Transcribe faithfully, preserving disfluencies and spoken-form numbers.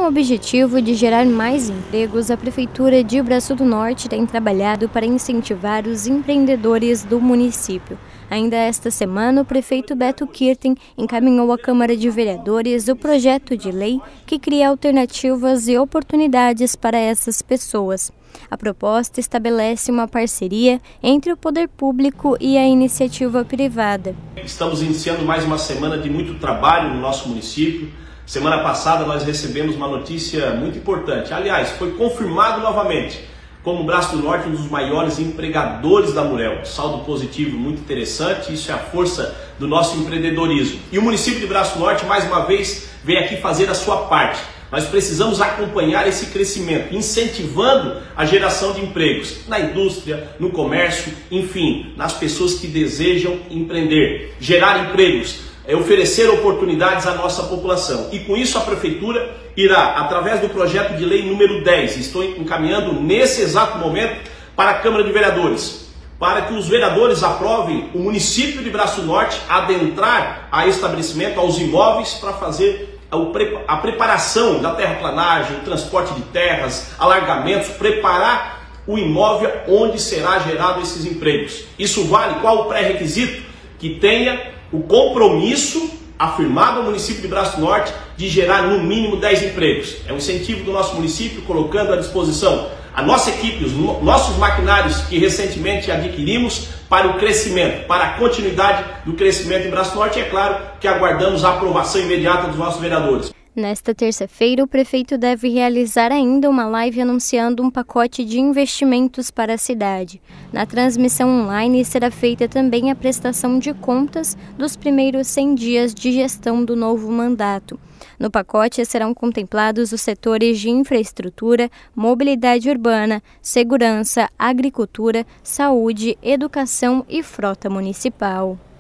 Com o objetivo de gerar mais empregos, a Prefeitura de Braço do Norte tem trabalhado para incentivar os empreendedores do município. Ainda esta semana, o prefeito Beto Kirten encaminhou à Câmara de Vereadores o projeto de lei que cria alternativas e oportunidades para essas pessoas. A proposta estabelece uma parceria entre o poder público e a iniciativa privada. Estamos iniciando mais uma semana de muito trabalho no nosso município. Semana passada nós recebemos uma notícia muito importante. Aliás, foi confirmado novamente como o Braço do Norte um dos maiores empregadores da Murel. Saldo positivo muito interessante, isso é a força do nosso empreendedorismo. E o município de Braço do Norte, mais uma vez, vem aqui fazer a sua parte. Nós precisamos acompanhar esse crescimento, incentivando a geração de empregos na indústria, no comércio, enfim, nas pessoas que desejam empreender, gerar empregos, é oferecer oportunidades à nossa população. E com isso a Prefeitura irá, através do projeto de lei número dez, estou encaminhando nesse exato momento para a Câmara de Vereadores, para que os vereadores aprovem o município de Braço do Norte adentrar a estabelecimento, aos imóveis, para fazer a preparação da terraplanagem, o transporte de terras, alargamentos, preparar o imóvel onde será gerado esses empregos. Isso vale qual o pré-requisito? Que tenha o compromisso afirmado ao município de Braço do Norte de gerar no mínimo dez empregos. É um incentivo do nosso município, colocando à disposição a nossa equipe, os nossos maquinários que recentemente adquirimos para o crescimento, para a continuidade do crescimento em Braço do Norte. E é claro que aguardamos a aprovação imediata dos nossos vereadores. Nesta terça-feira, o prefeito deve realizar ainda uma live anunciando um pacote de investimentos para a cidade. Na transmissão online será feita também a prestação de contas dos primeiros cem dias de gestão do novo mandato. No pacote serão contemplados os setores de infraestrutura, mobilidade urbana, segurança, agricultura, saúde, educação e frota municipal.